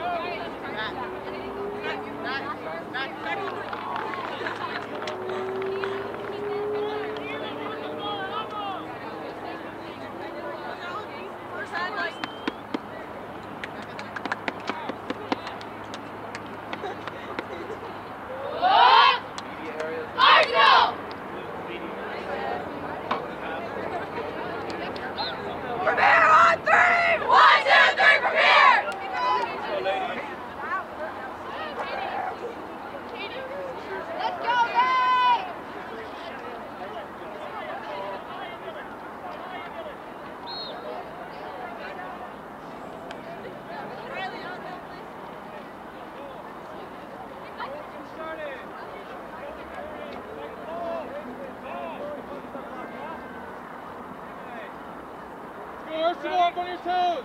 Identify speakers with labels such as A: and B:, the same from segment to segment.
A: Arsenal, up on your toes!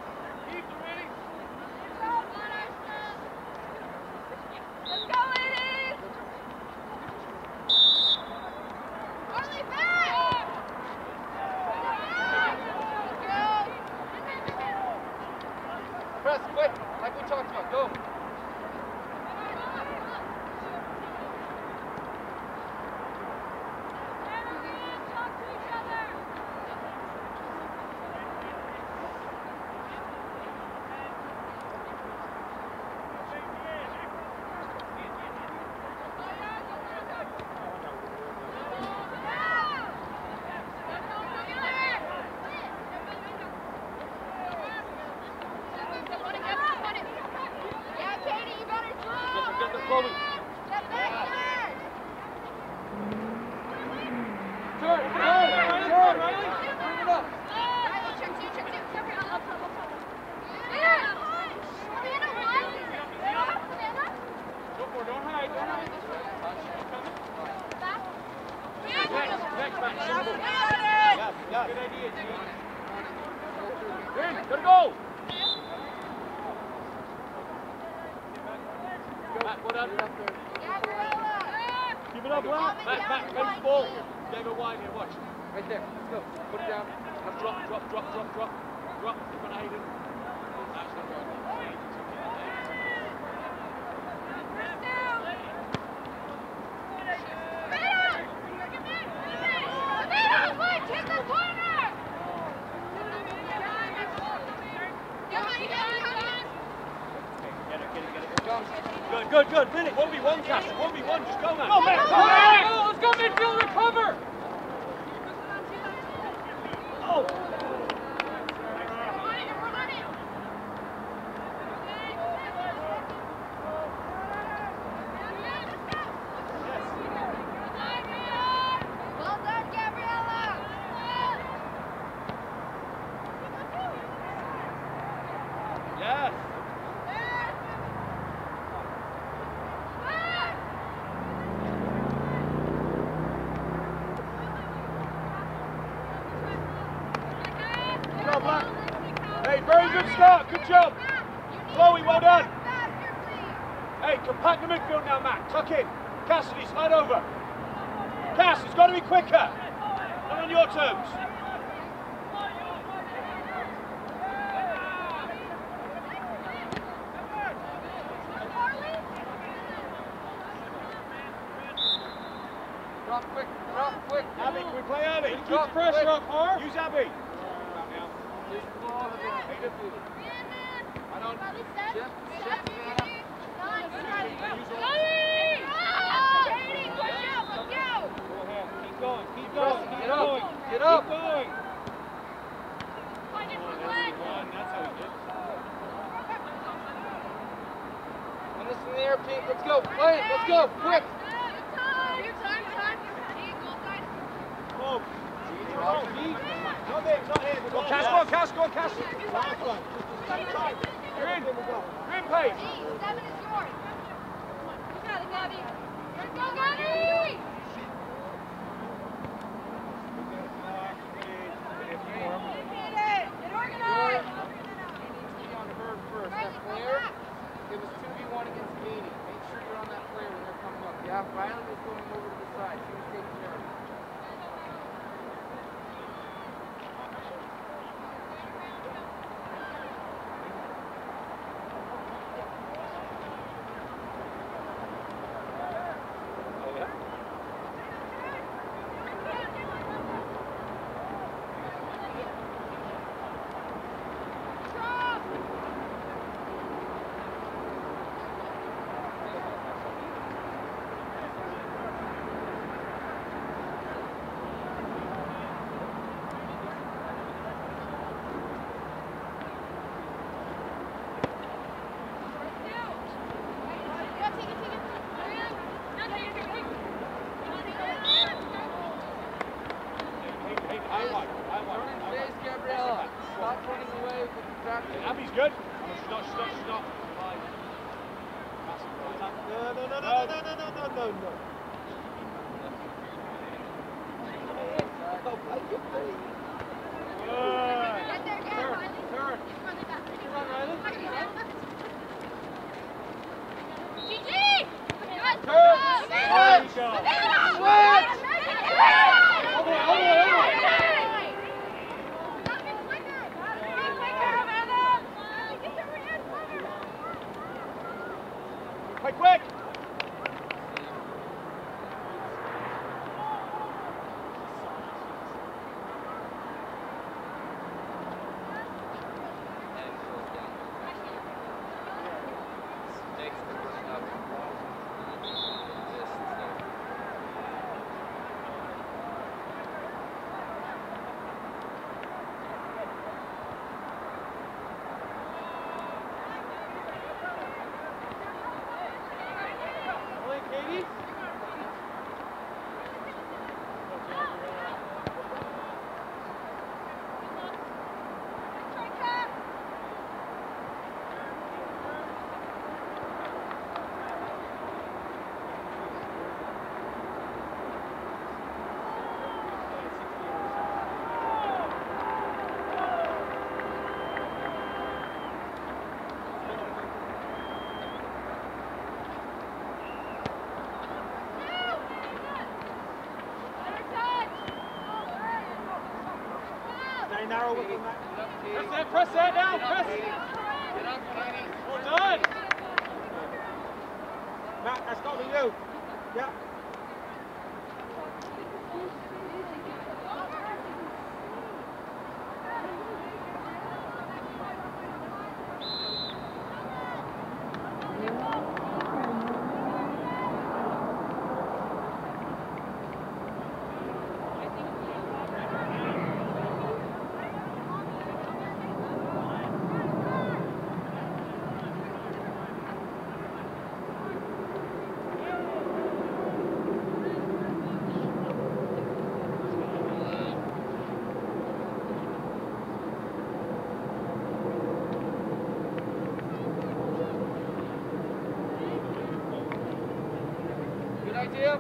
B: Let's go, ladies! Harley, back!
A: Press, quick, like we talked about, go! Good. Finish. 1v1, Cash. 1v1. Just go, man. Go, man. Go. Let's go, midfield. Recover. Oh.
B: Well done, Gabriella.
A: Yes. Hey, very good start. Good job. Chloe, well done. Hey, compact the midfield now, Matt. Tuck in. Cassidy, slide over. Cass, it's got to be quicker. Not on your terms. Drop quick. Abby, can we play early? Keep pressure up, Har. Use Abby. Keep going. Get up. Keep going. That's how he did.
C: And this in the air, Pete. Let's go. Play it. Let's go. Quick.
A: Go on, Cass. Last one. You're in, Paige.
B: 7 is yours. You got it, Gabby. Go, Gabby! Get organized!
C: On the bird first. That player, it was 2v1 against Katie. Make sure you're on that player when they're coming up. Yeah, Riley was going over to the side. She was taking care of it.
A: Abby's good. No, she's not. No. Turn. Run, Riley.
B: GG!
A: Turn. There you go. Quick! Narrow with them. Press that down, press.
C: Get up, Katie.
A: Well done. Matt, that's got to be you. Yeah.
C: Good idea.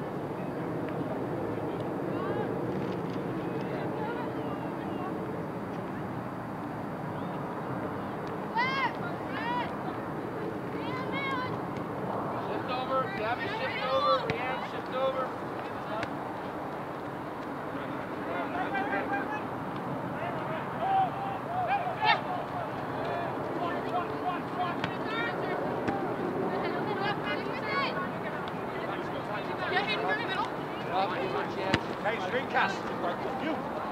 C: Shift over. Gabby, shift over. Leanne, shift over.
A: Hey, screen cast. You.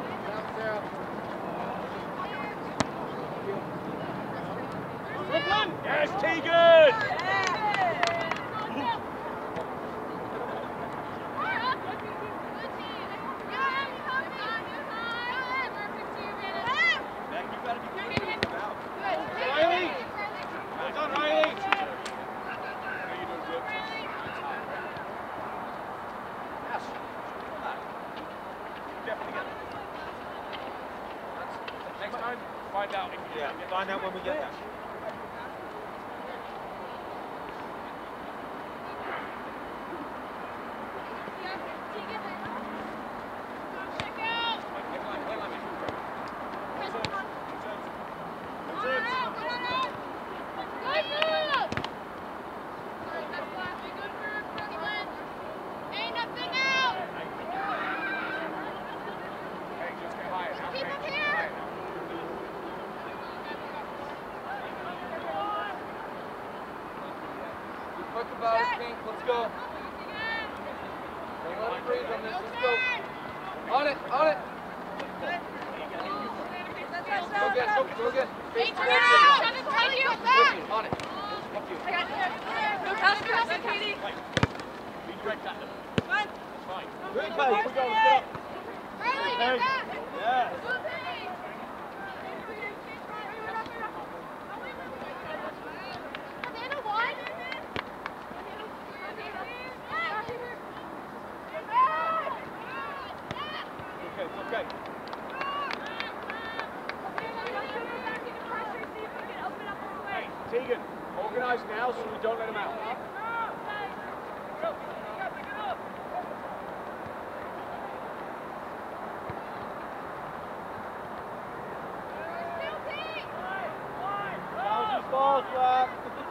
A: Brooklyn. Yes, Tegan. Riley. Well done, Riley. You're doing good. Yes. Definitely get it. Next time, find out if you get find out when we get there.
C: Quick about it, Pink. Let's go. Don't let it breathe on this. Let's go. On it. On it. Go again. Go again. Face to on it. Fuck you.
B: Go pass it, Katie.
A: Redirect at them.
B: Fine.
A: Fine.
B: Good
A: Let's go. Let's go.
B: Riley, get back.
A: Yeah. Okay. Keegan, organise now so we don't let him out.
D: Balls, Rob.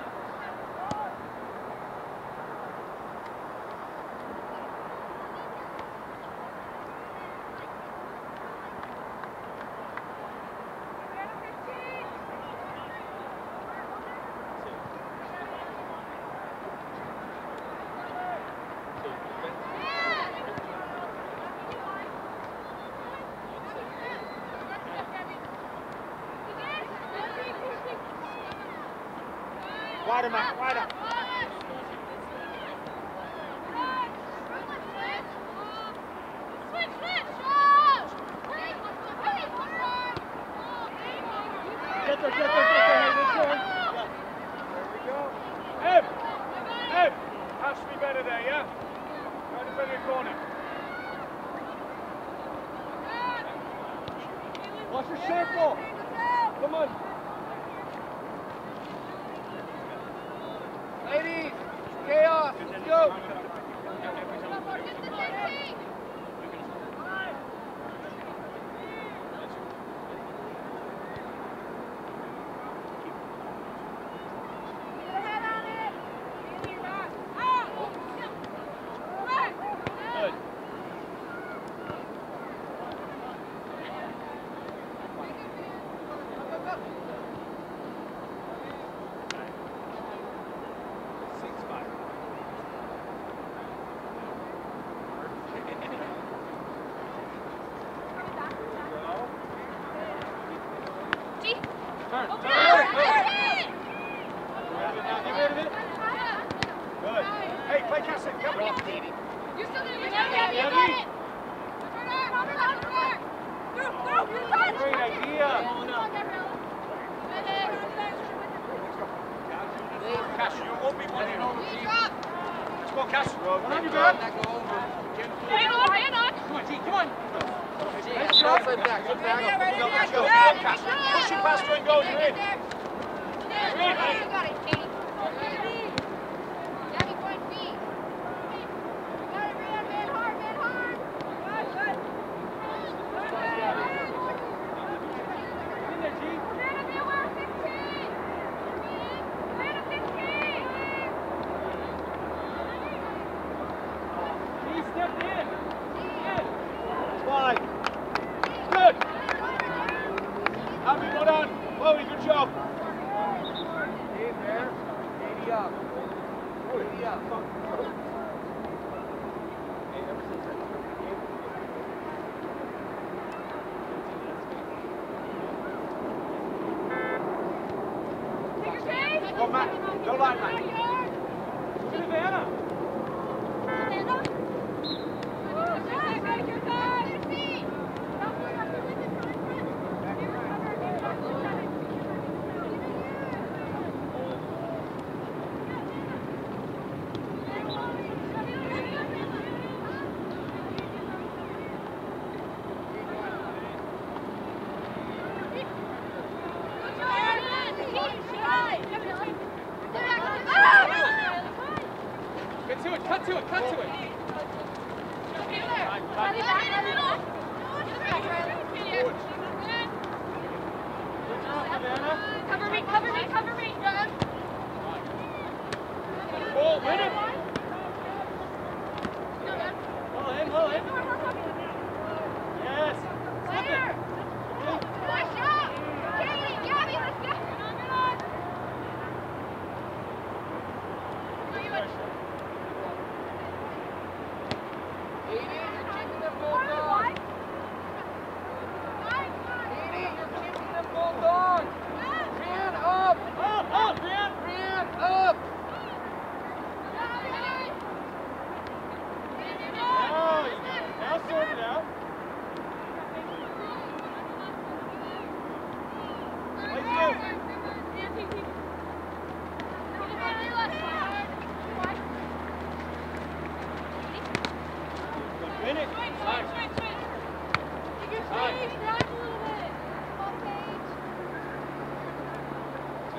D: Wider, Matt, wider. Get there, Hayden.
A: There we go. Em! Em! Has to be better there, yeah? Try to defend your corner.
D: Watch your circle. Come on.
C: Ladies, chaos, let's go.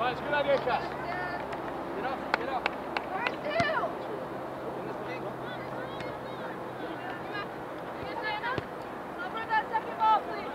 A: Right, it's a good idea, Cass.
C: Get up, get up.
B: Where's two?
C: In this big.
B: Number that second ball, please.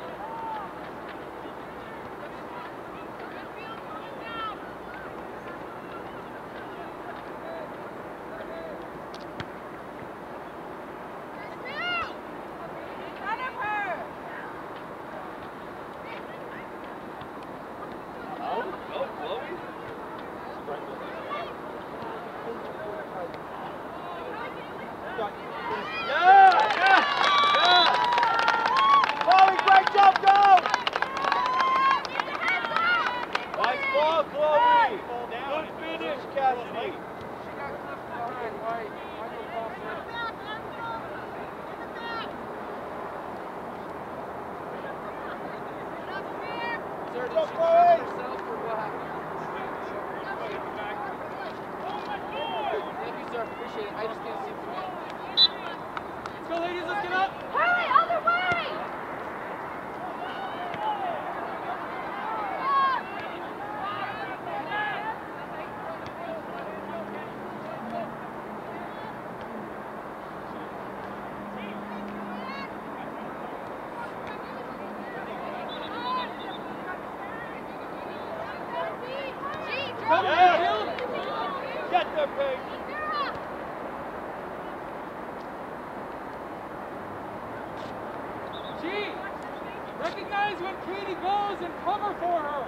C: Recognize when Katie goes and cover for her.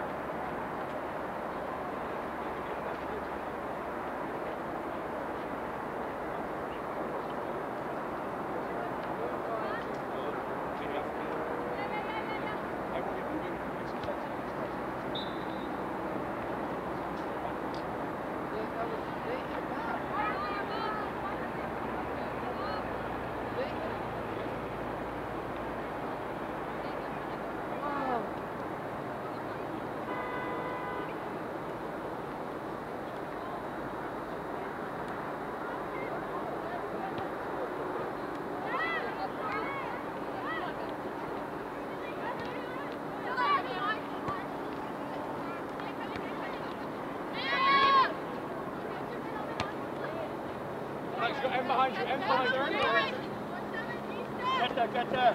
A: End behind you, end behind you. Get there, get there.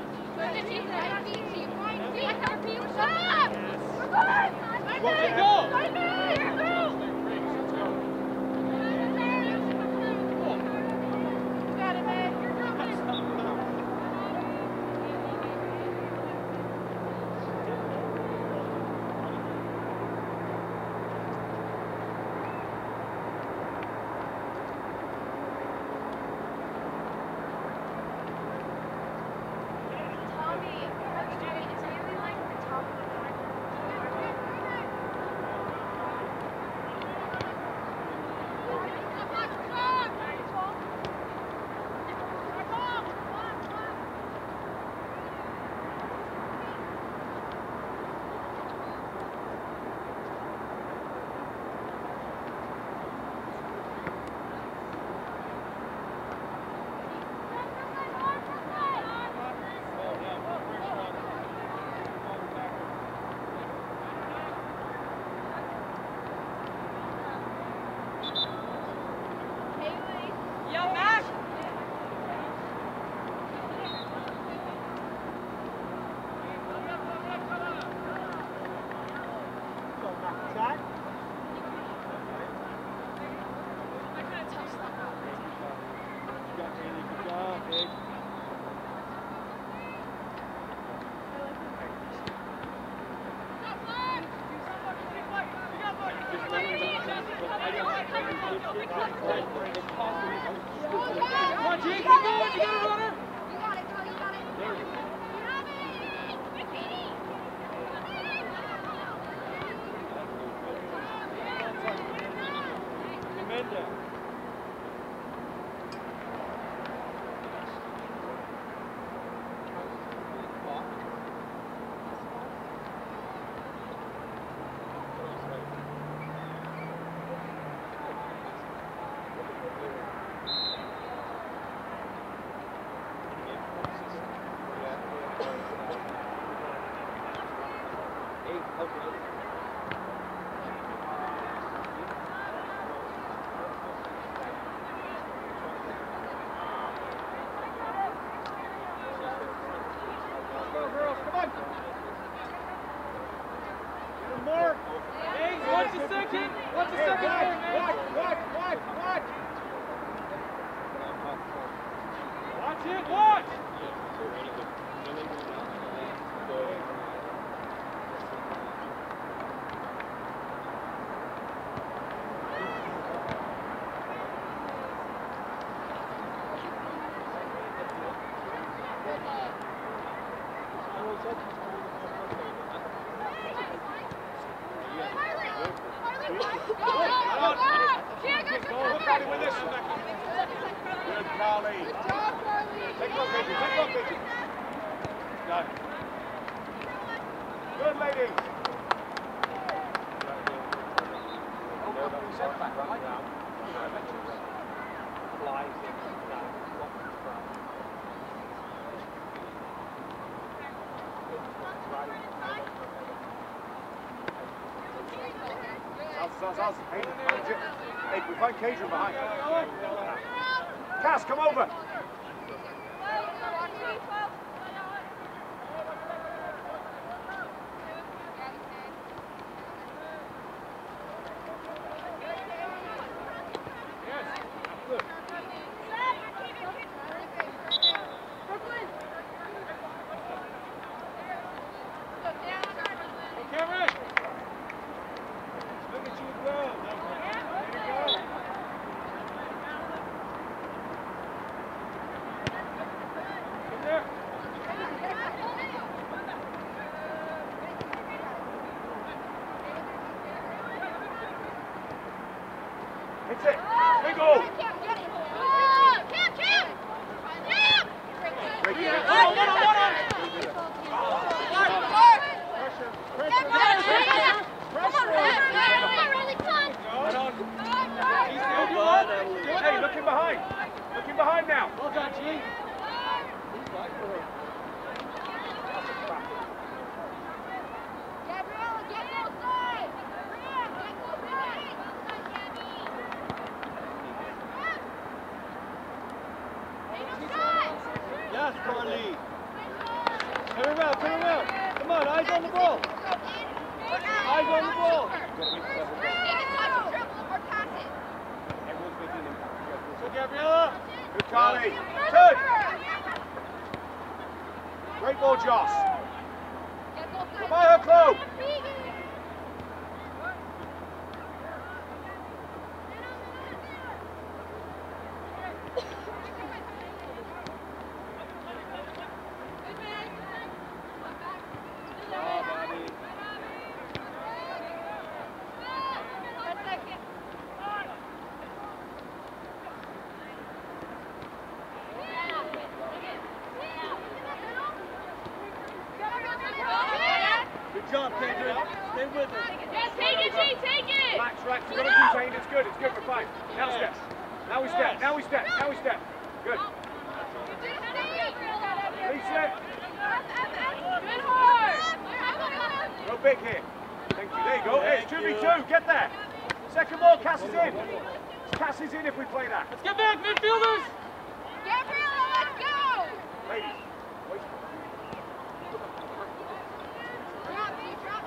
A: Look at it with this. Good, Carly. Take off, Gidget. Take off, Gidget. Done. Good, ladies. Centre back, right? Hey, we find Cadron behind. Cass, come over. Hits it. Big goal. Hey, looking behind. Looking behind now.
D: Well done, G.
B: Gabriella, get outside!
D: Yes, Carly. Turn around, turn around. Come on, eyes on the ball. Eyes on the ball. So, Gabriella.
A: Good, Carly. Turn. Great ball, Joss. Come on, her, Chloe.
D: Good job, Kendrick. Stay with her.
B: Yes, take it, G, take it!
A: Relax, relax. We've got to contain. It's good, we're fine. Now step. Now we step, now we step, now we step. Good. Reset.
B: Good horse!
A: Go big here. Thank you. There you go. Hey, it's 2v2. Get there. Second ball, Cass is in. Cass is in if we play that.
D: Let's get back, midfielders.
B: Gabriella, let's go!
A: Ladies. Wait.
B: Drop me, drop me.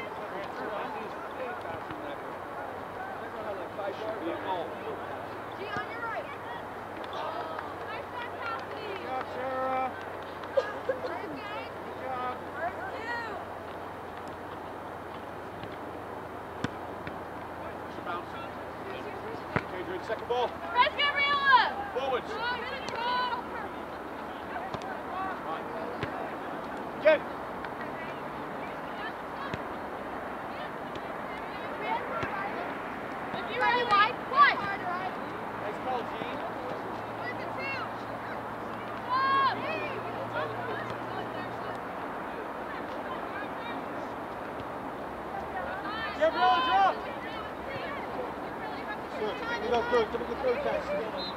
A: Be a goal.
B: G, on your right. Nice one, Cassidy.
A: Good job, Sarah.
B: Good job. First two.
A: Bouncing. Cadron, second ball.
B: Press, Gabriella.
A: Forwards.
B: Go.
A: Again.
B: If you're ready, wide, one.
D: Nice call, G. Gabriella, drop. Good. Let me go through. Let me go through, Cass.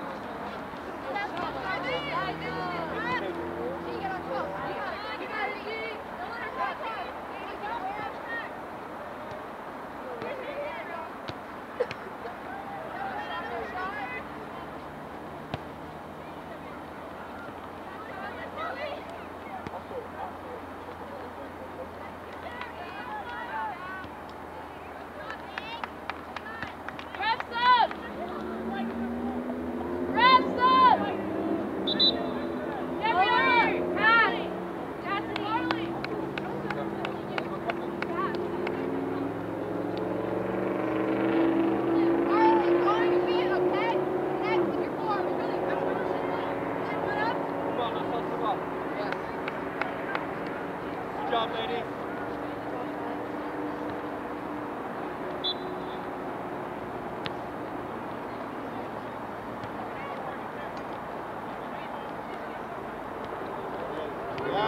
D: Good job, ladies.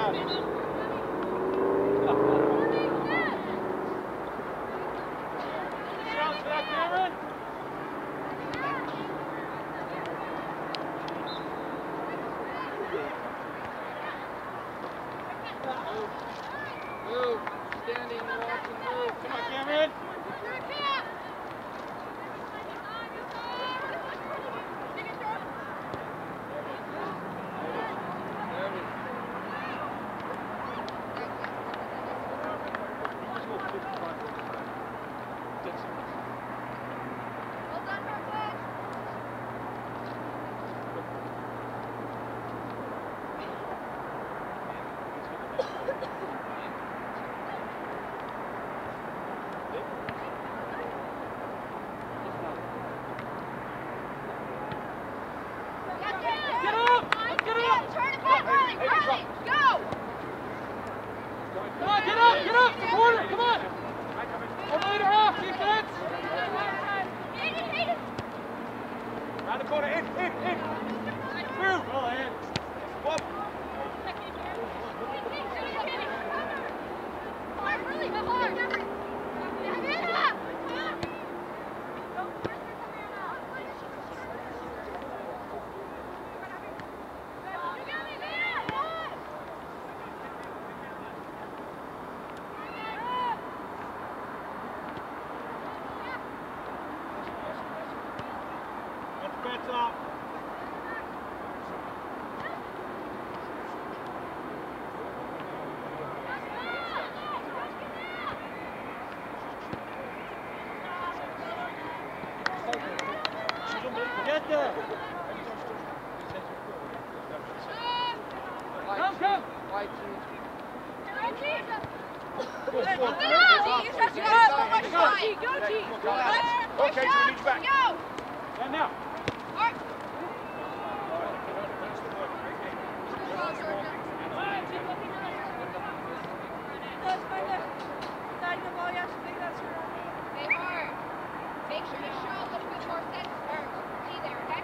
A: Shots for that, Cameron.
C: Move. Standing, walking, move.
A: Come on, Cameron. Round the corner, in. Through. Well, in. One. That's up. Get there. Come.
C: White
A: Okay, so we need you back. And now.
B: Make sure you show a little bit more sense or be there, okay?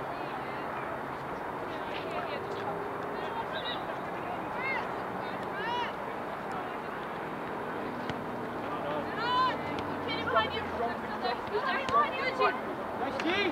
A: Nice D.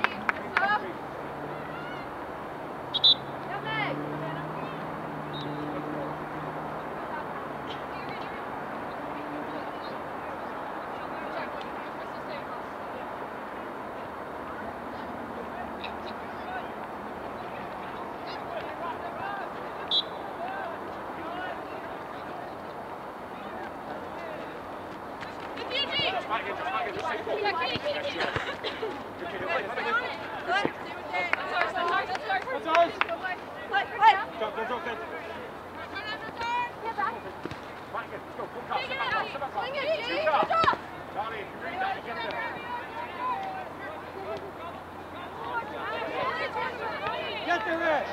A: Get the rest.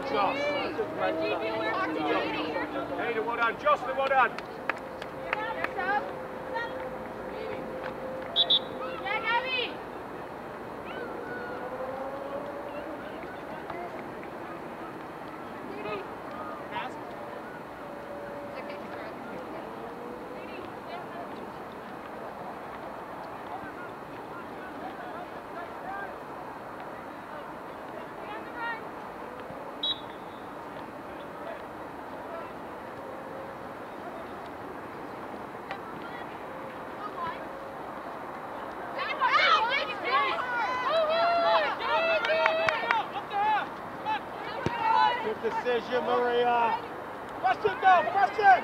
A: Josh. Hayden, well done. Jocelyn, well done.
B: Yeah, Gabby!
D: Good decision, Maria. Press it down, press it!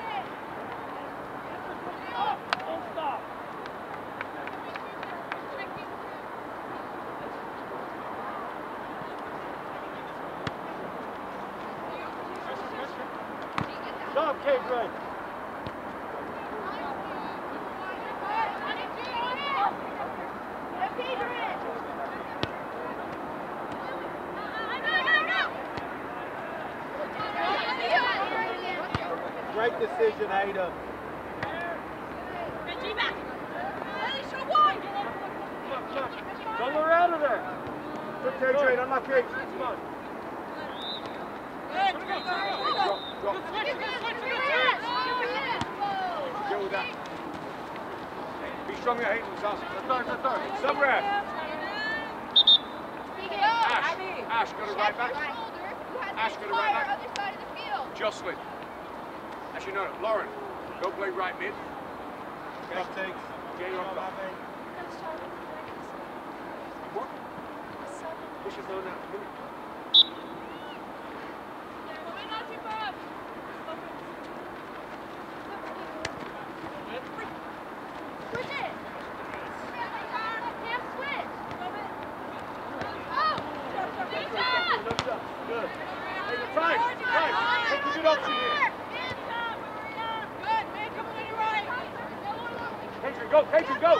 D: Don't stop. Stop, Caitlin. Great decision, Ada. Don't go out of there.
A: Good take, Jane, unlucky.
D: Come on.
A: Drop. Deal with that. Be stronger, Hayden. Somewhere. Ash got it right back. Ash got it right back. Jocelyn. As you know, Lauren, go play right mid.
D: Drop takes.
A: Jane off top. What? We should know that.
D: Good.
A: Hey, time. Take a good option here. Catherine, go!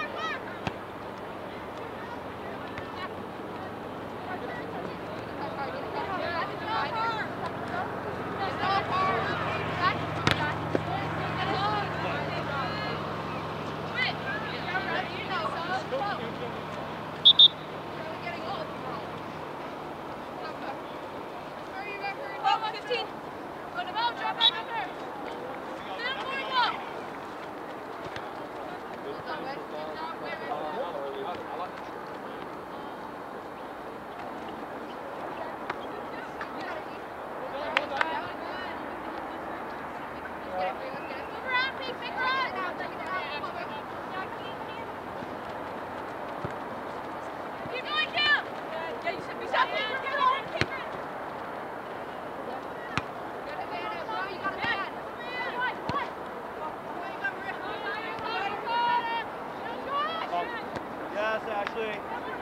D: Yes, Ashley.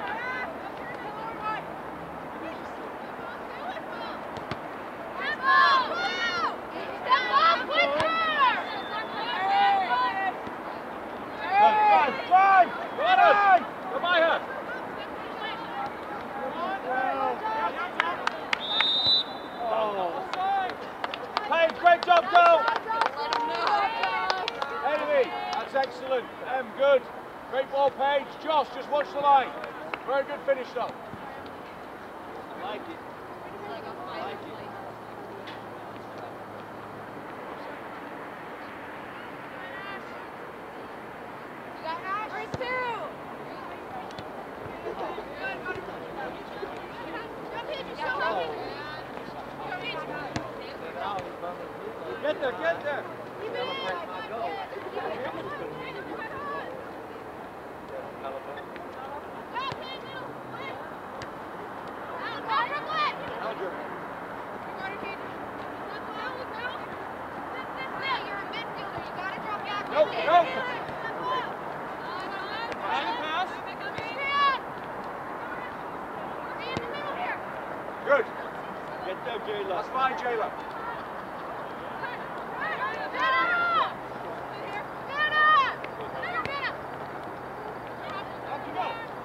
D: Drive!
A: Come by her!
D: Hey, great job, girl!
A: Amy, that's excellent. Good. Great ball, Paige. Josh, just watch the line. Very good finish, though.
D: Like it. Like it. Get there, get there.
A: Good.
D: Get there, Jayla.
A: That's fine, Jayla.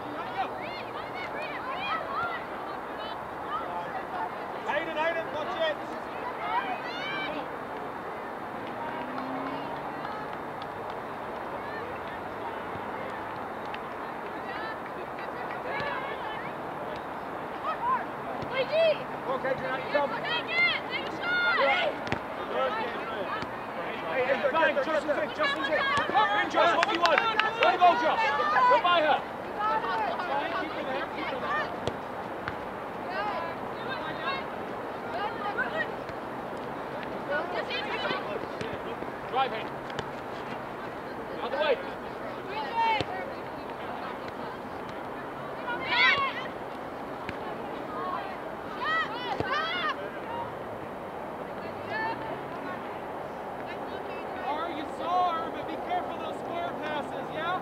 D: Hayden, watch it.
A: Okay, Adrian, you come.
B: Take it! Take a shot!
A: Hey, bang, Justin's in, Justin's in. Come in, Josh, what do you want? Let him go, Josh. Go by her. Drive in. On the way.
D: You saw her, but be careful those square passes, yeah?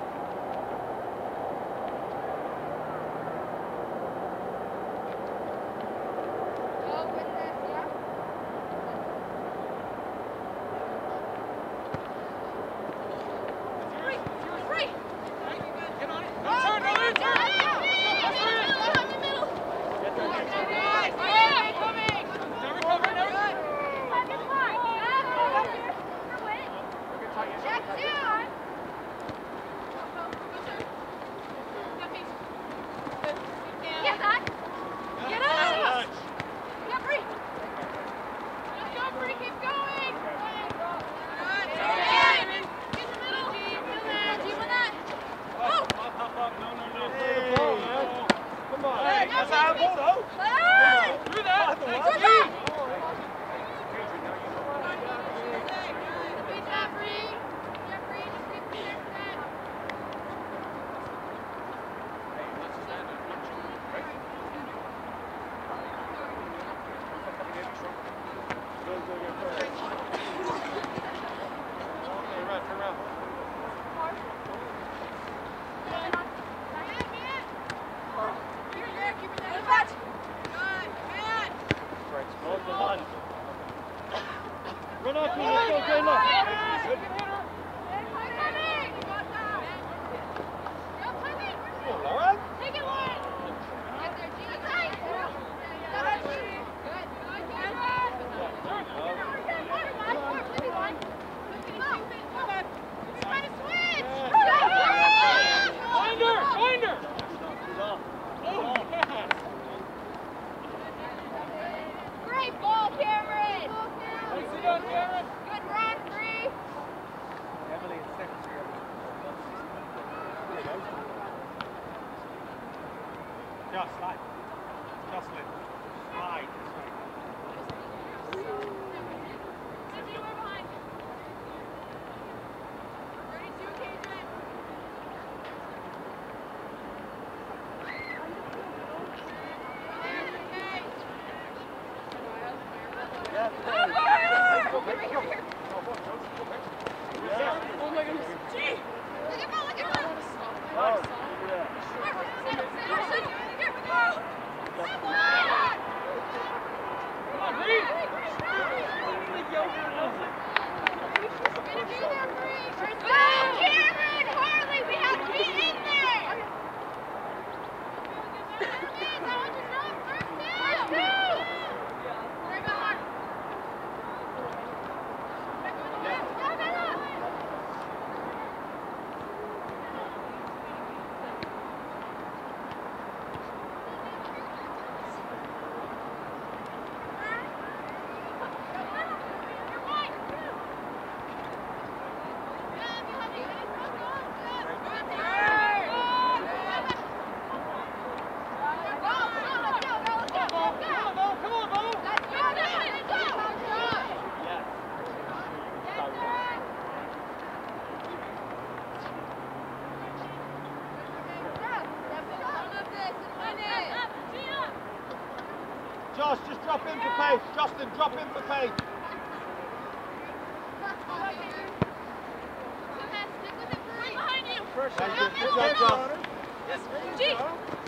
D: Run off, let's go, good luck. Laura?
B: Take it away! Get there, G.
D: Find her!
B: Great ball, Cameron!
D: Sit down, Cameron.
B: Good run, 3.
C: Emily in second. Just slide. Jocelyn. Slide.
B: Cindy, we're behind you. 32, Cadron.
D: Oh my goodness. Gee!
B: Look at ball, look at ball.
C: Oh,
B: Here we go.
D: Come on, Reed!
B: Go, Cameron! Harley, we have to be in there! First down! There you go, Mark.
A: Josh, just drop in for pace. Justin, drop in for pace. Thank you. Good job, Josh.
B: G.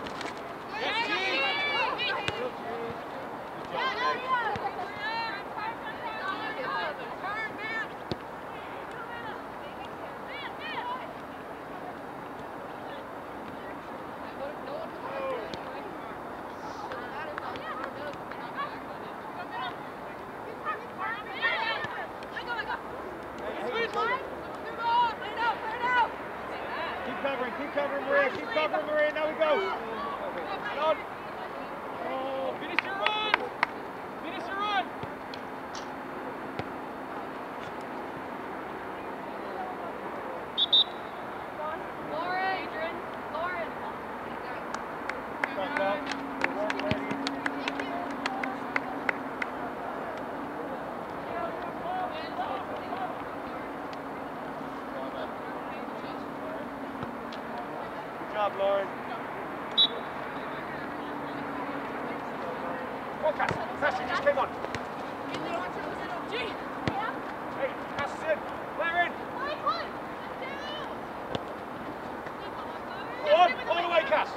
A: Keep covering, Maria. Keep covering, Maria. Now we go.
D: Oh, finish your run! job, Lauren.
A: Cass. Cass, you just came on. Hey, Cass is in. Blair in. Go on, all the way, Cass.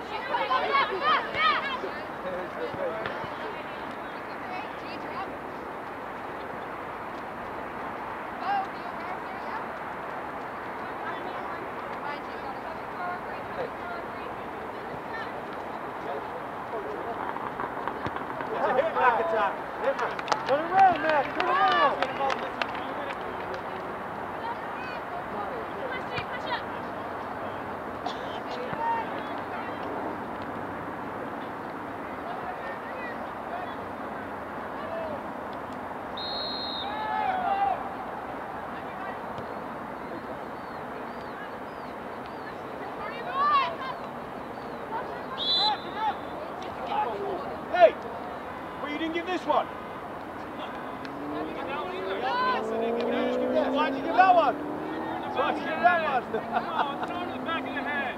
D: Turn around, Matt. Turn around.
A: Hey, well, you didn't give this one. Why'd you give that one? Why'd you give that one?
E: Come on, throw it in the back of the head.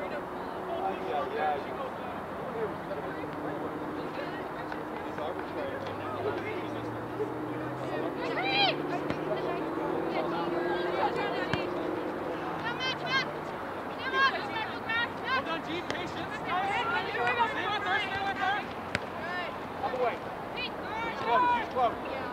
E: Well done, G. Patience. Stay with her, stay with her.
A: Other way. Use close.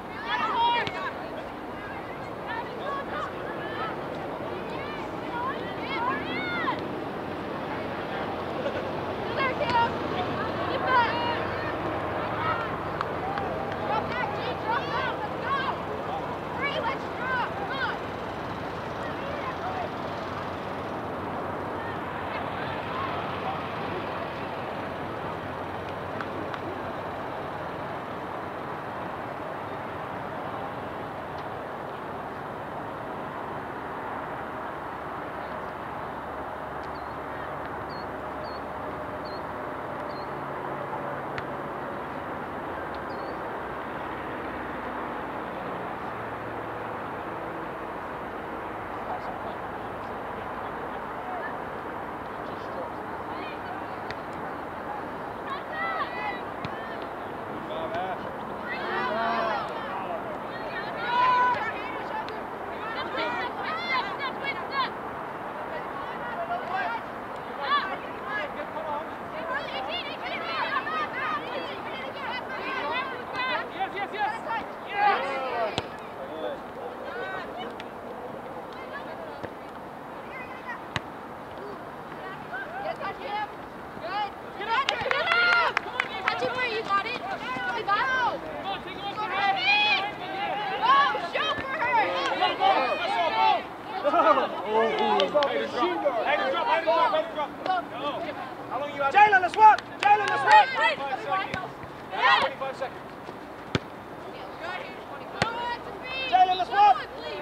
A: Jalen, let's walk! Jalen, let's walk! 25 seconds. Jalen, let's walk!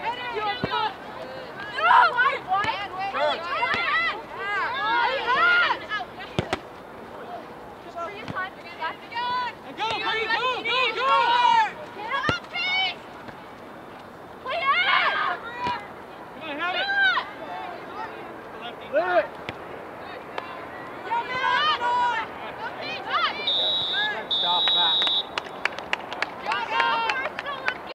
E: And go, Bree, go, go, go! Come on, have it.
D: Live it.